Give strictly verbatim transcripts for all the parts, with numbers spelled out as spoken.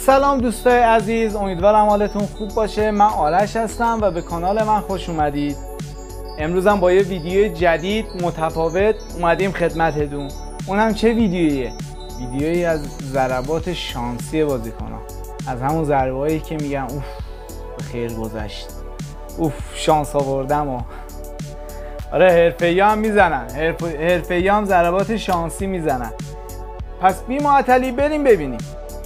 سلام دوستای عزیز، امیدوارم حالتون خوب باشه. من آرش هستم و به کانال من خوش اومدید. امروز هم با یه ویدیو جدید متفاوت اومدیم خدمتتون. اونم چه ویدیوییه؟ ویدیویی از ضربات شانسی بازیکن‌ها، از همون ضربه‌هایی که میگن اوف به خیر گذشت، اوف شانس آوردم. و آره حرفه‌ای هم میزنن، حرفه‌ای هم ضربات شانسی میزنن. پس بی معطلی بریم ببینیم.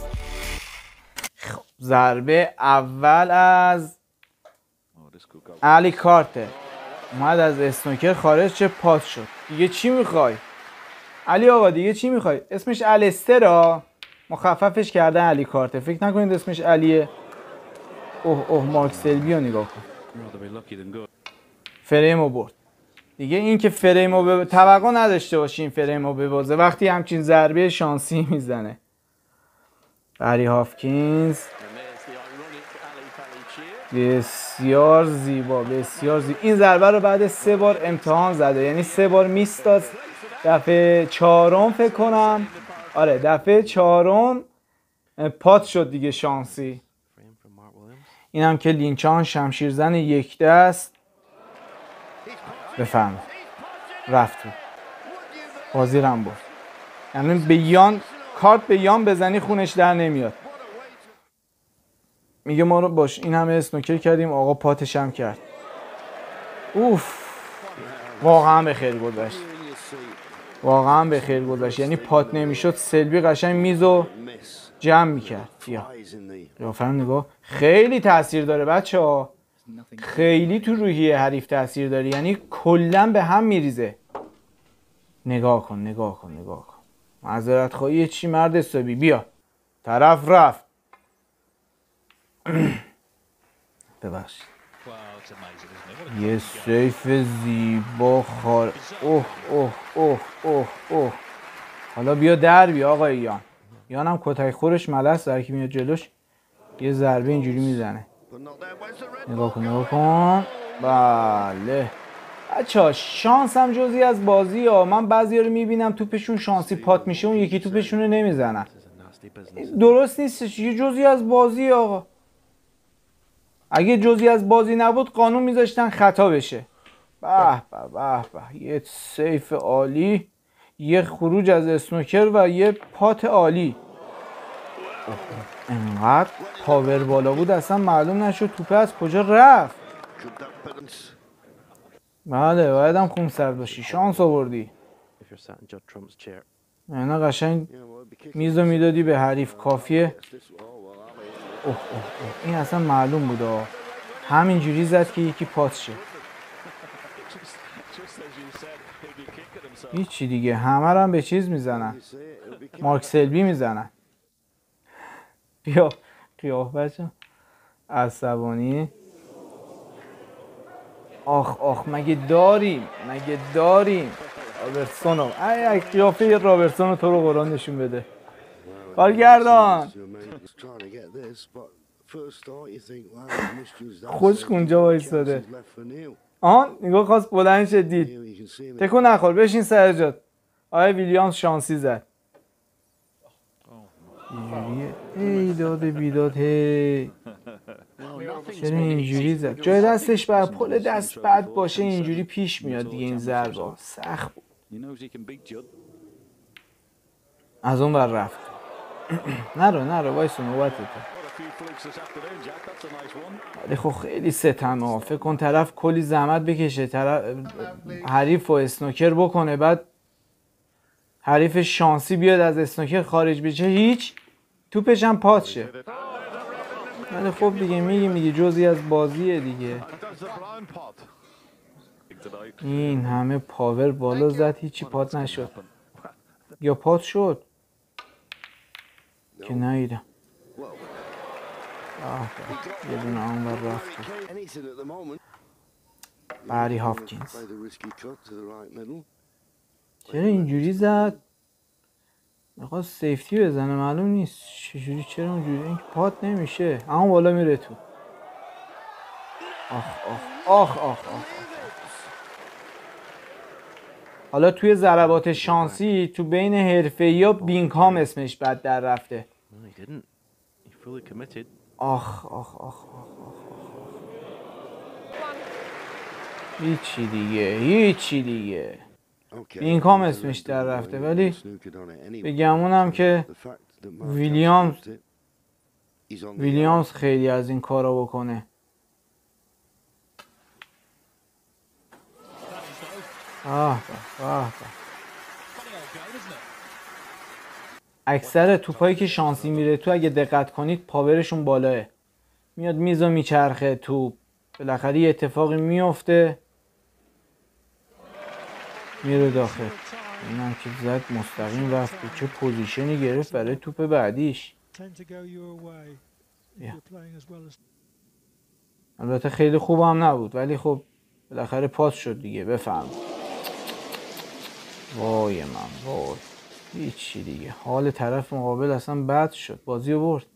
ضربه اول از علی کارتر، اومد از اسنوکر خارج، چه پاس شد. دیگه چی میخوای علی آقا؟ دیگه چی میخوای؟ اسمش السترا، مخففش کردن علی کارتر. فکر نکنید اسمش علیه. اوه اوه مارک سلبی رو نگاه کن، فریمو برد. دیگه این که فریمو به توقع نداشته باشین فریمو ببازه وقتی همچین ضربه شانسی میزنه. بری هافکینز بسیار زیبا، بسیار زیبا. این ضربه رو بعد سه بار امتحان زده، یعنی سه بار میس داد. دفعه چهارم فکر کنم، آره دفعه چهارم پات شد دیگه شانسی. این هم که لینچان شمشیرزن یک دست. بفهم رفت رو بازی رم برد. یعنی به یان کارت به یان بزنی خونش در نمیاد. میگه ما رو باش این همه اسنوکر کردیم، آقا پاتش هم کرد. اوف واقعا به خیر گذشت، واقعا به خیر گذشت. یعنی پات نمیشد سلبی قشنگ میزو جمع میکرد. یا قیافه نگاه، خیلی تاثیر داره بچه ها، خیلی تو روحیه حریف تاثیر داره. یعنی کلا به هم میریزه. نگاه کن نگاه کن نگاه کن. معذرت خواهی چی مرد حسابی؟ بیا طرف رفت. ببخشید. یه سیف زیبا خار. اوه اوه اوه اوه اوه. حالا بیا در بیا آقای یان. یان هم کتک خورش ملس در که میاد جلوش یه ضربه اینجوری میزنه. نگاه کن نگاه کن. بله بچه‌ها شانس هم جزئی از بازی ها. من بعضیا رو میبینم توپشون شانسی پات میشه، اون یکی توپشون رو نمیزنن. درست نیستش، یه جزئی از بازی آقا. اگه جزئی از بازی نبود قانون میذاشتن خطا بشه. به به به به، یه سیف عالی، یه خروج از اسنوکر و یه پات عالی. انقدر پاور بالا بود اصلا معلوم نشد توپه از کجا رفت. بله باید هم خون سرد باشی، شانس آوردی. اینا قشنگ میزو میدادی به حریف، کافیه. اوه اوه اوه. این اصلا معلوم بود همینجوری زد که یکی پاس شه. هیچی دیگه، همه رو هم به چیز میزنن، مارک سلبی میزنن. بیا قیافه بچه عصبانی. آخ آخ مگه داریم مگه داریم رابرتسونو. ای ای قیافه رابرتسونو تو رو قرآن نشون بده. کارگردان خوش اونجا وایساده. آن نگاه خواست بلند شد دید. تکون نخور بشین سر جات. آیا ویلیامز شانسی زد. اینجوریه ای داده بیداد. هی چرا اینجوری زد؟ جای دستش بر پل دست بد باشه اینجوری پیش میاد دیگه. این ضربه سخت بود. از اون بر رفت. نرو نرو وایسا نوبت تو. ولی خب خیلی ستمه. فکر کن طرف کلی زحمت بکشه، طرف حریف و اسنوکر بکنه، بعد حریف شانسی بیاد از اسنوکر خارج بشه، هیچ توپش هم پاس شه. ولی خب دیگه میگیم دیگه جزئی از بازیه دیگه. این همه پاور بالا زد هیچی پات نشد. یا پات شد که نیدم. یه دونه آن بر رفت. بری هافکینز چرا اینجوری زد؟ میخواست سیفتی بزنه معلوم نیست چجوری. چرا اونجوری؟ این پات نمیشه اما بالا میره تو. آخ آخ آخ آخ آخ. حالا توی ضربات شانسی تو بین حرفه‌ای‌ها بینکام اسمش بد در رفته. آخ آخ آخ آخ آخ هیچی دیگه هیچی دیگه. بینکام اسمش در رفته، ولی بگمونم که ویلیامز ویلیامز خیلی از این کارا بکنه. آه آه اکثر توپایی که شانسی میره تو اگه دقت کنید پاورشون بالاه، میاد میزو میچرخه توپ، بالاخره یه اتفاقی میفته میره داخل. اینم که زد مستقیم رفت تو چه پوزیشنی گرفت برای توپ بعدیش. البته خیلی خوب هم نبود ولی خب بالاخره پاس شد دیگه. بفهم. وای من وای هیچی دیگه. حال طرف مقابل اصلا بد شد. بازی رو برد.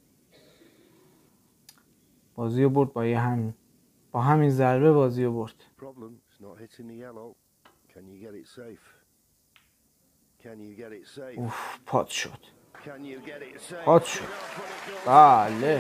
بازی رو برد با یه همین با همین ضربه بازی رو برد. اوف پات شد. پات شد. بله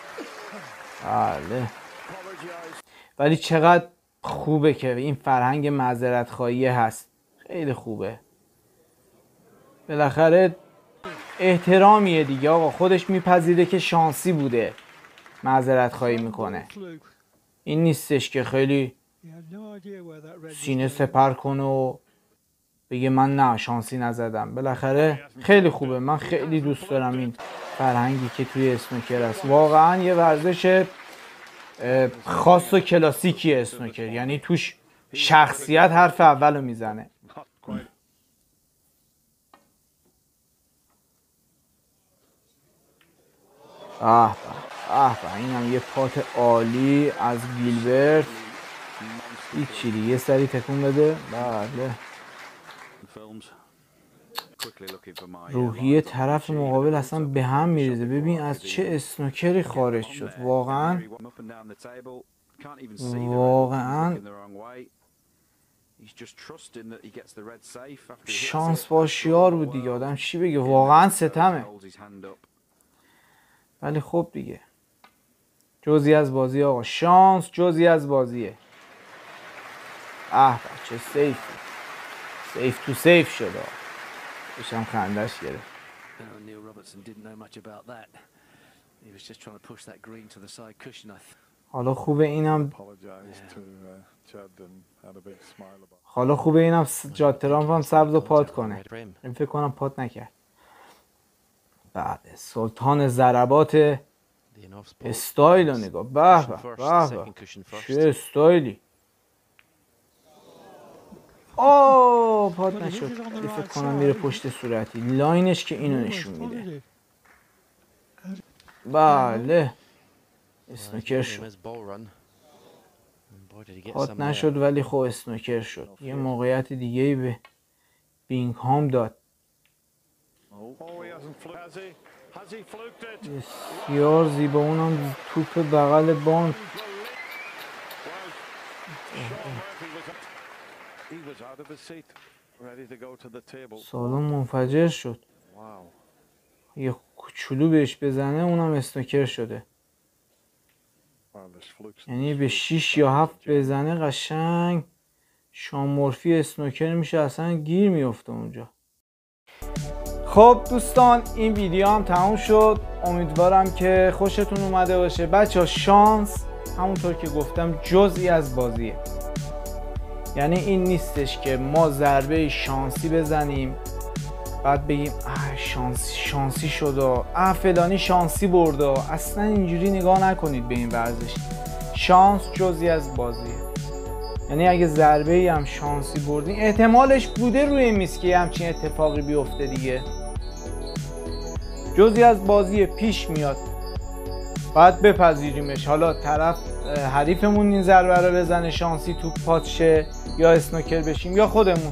بله. ولی چقدر خوبه که این فرهنگ معذرت خواهی هست. خیلی خوبه. بالاخره احترامیه دیگه آقا. خودش میپذیره که شانسی بوده، معذرت خواهی میکنه. این نیستش که خیلی سینه سپر کنه و بگه من نه شانسی نزدم. بالاخره خیلی خوبه. من خیلی دوست دارم این فرهنگی که توی اسنوکر هست. واقعا یه ورزش خاص و کلاسیکی اسنوکر، یعنی توش شخصیت حرف اولو میزنه. آه آه اینم یه پات عالی از گیلبرت. هیچی دیگه. یه سری تکون بده. بله. روحیه طرف مقابل اصلا به هم میریزه. ببین از چه اسنوکری خارج شد. واقعا واقعا شانس باشیار بود دیگه. آدم چی بگه. واقعا ستمه. ولی خب دیگه جزئی از بازی آقا. شانس جزئی از بازیه. اه بچه سیف سیف تو سیف شد. بشم خندش گرفت. حالا خوبه اینم حالا خوبه اینم جاد ترامپ هم سبز و پات کنه. این فکر کنم پات نکرد. بعد سلطان ضربات استایل رو نگاه. به به به چه استایلی. آه پات نشد. فکر کنم میره پشت صورتی. لاینش که اینو نشون میده. بله اسنوکر شد. پات نشد ولی خب اسنوکر شد. یه موقعیت دیگه ای به بینکهام داد. بسیار زیبا. اونم توپ بغل باند. سالن منفجر شد. یه کوچولو بهش بزنه اونم اسنوکر شده. یعنی به شیش یا هفت بزنه قشنگ شان مورفی اسنوکر میشه. اصلا گیر میفته اونجا. خب دوستان این ویدیو هم تموم شد. امیدوارم که خوشتون اومده باشه. بچه ها شانس همونطور که گفتم جزئی از بازیه. یعنی این نیستش که ما ضربه شانسی بزنیم بعد بگیم اه شانسی شانسی شد و اه فلانی شانسی برد. اصلا اینجوری نگاه نکنید به این ورزش. شانس جزئی از بازیه. یعنی اگه ضربه ای هم شانسی بردین احتمالش بوده روی میز که همچین اتفاقی بیفته دیگه. جزئی از بازی پیش میاد. باید بپذیریمش. حالا طرف حریفمون این ضربه رو بزنه شانسی توپ پات شه یا اسنوکر بشیم یا خودمون.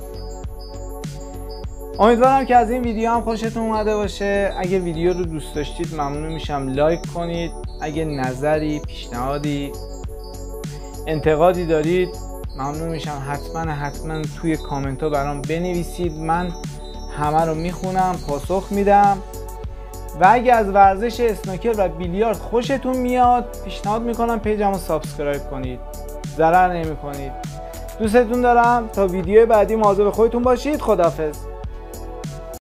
امیدوارم که از این ویدیو هم خوشتون اومده باشه. اگه ویدیو رو دوست داشتید ممنون میشم لایک کنید. اگه نظری، پیشنهادی، انتقادی دارید ممنون میشم حتما حتما توی کامنت ها برام بنویسید. من همه رو میخونم، پاسخ میدم و اگه از ورزش اسنوکر و بیلیارد خوشتون میاد پیشنهاد میکنم پیجمو سابسکرایب کنید، ضرر نمی کنید. دوستتون دارم. تا ویدیو بعدی مواظب خودتون باشید. خداحافظ.